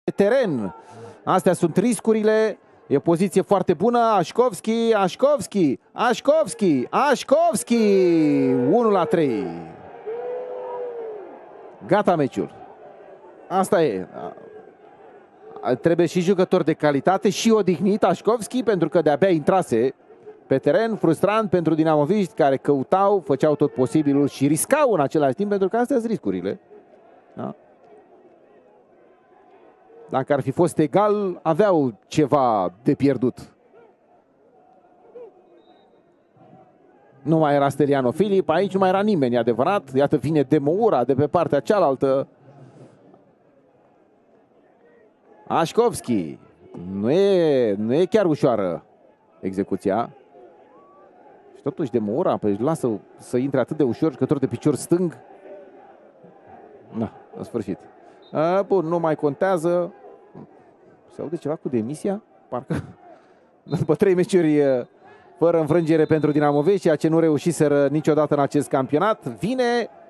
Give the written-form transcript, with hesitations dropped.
pe teren. Astea sunt riscurile. E poziție foarte bună. Așcovski, Așcovski, Așcovski, Așcovski. 1-3. Gata meciul. Asta e. Trebuie și jucători de calitate și odihnit Așcovski, pentru că de-abia intrase pe teren. Frustrant pentru dinamoviști care căutau, făceau tot posibilul și riscau în același timp, pentru că astea sunt riscurile. Da? Dacă ar fi fost egal, aveau ceva de pierdut. Nu mai era Steliano Filip, aici nu mai era nimeni, adevărat. Iată, vine Demoura de pe partea cealaltă. Așcovski. Nu e chiar ușoară execuția. Și totuși Demoura își lasă să intre atât de ușor jucător de picior stâng. Da, în sfârșit. Bun, nu mai contează. Se aude ceva cu demisia? Parcă după 3 meciuri fără înfrângere pentru Dinamovești, ceea ce nu reușiseră niciodată în acest campionat. Vine